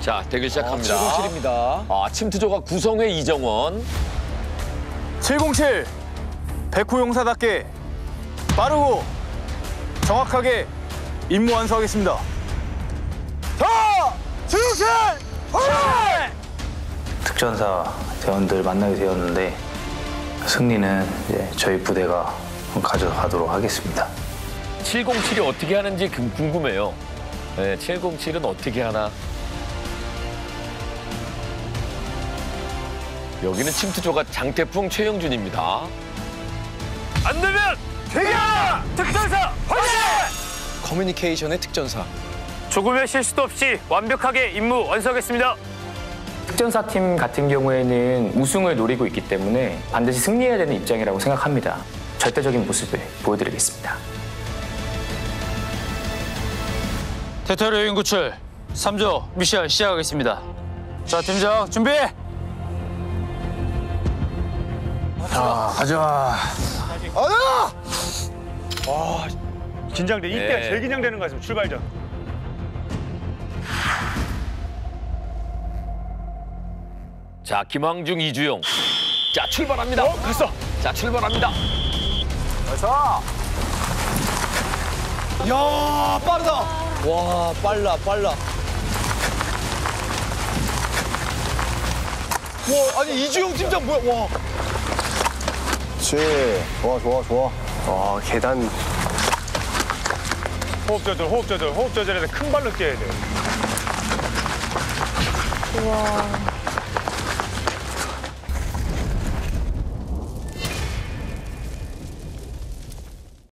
자, 대결 시작합니다. 707입니다. 아, 침투조가 구성회 이정원. 707 백호 용사답게 빠르고 정확하게 임무 완수하겠습니다. 자, 707 화이팅! 특전사 대원들 만나게 되었는데 승리는 이제 저희 부대가 가져가도록 하겠습니다. 707이 어떻게 하는지 궁금해요. 네, 707은 어떻게 하나? 여기는 침투조가 장태풍 최영준입니다. 안 되면 대기하라! 특전사 화이팅! 커뮤니케이션의 특전사. 조금의 실수도 없이 완벽하게 임무 완수하겠습니다. 특전사팀 같은 경우에는 우승을 노리고 있기 때문에 반드시 승리해야 되는 입장이라고 생각합니다. 절대적인 모습을 보여드리겠습니다. 대테러 요인 구출 3조 미션 시작하겠습니다. 자, 팀장 준비! 자, 가자. 긴장돼. 이때가 네. 제일 긴장되는 거 같습니다. 출발 전. 자, 김황중, 이주영. 자, 출발합니다. 갔어. 자, 출발합니다. 야, 빠르다. 와, 빨라. 와, 아니 이주영 팀장 뭐야? 와. 그렇지. 좋아. 와, 계단 호흡 조절해서 큰 발로 뛰어야 돼.